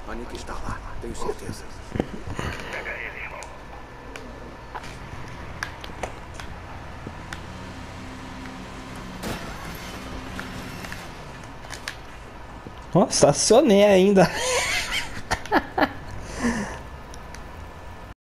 A Nick está lá, tenho certeza. Pega ele, irmão. Nossa, acionei ainda.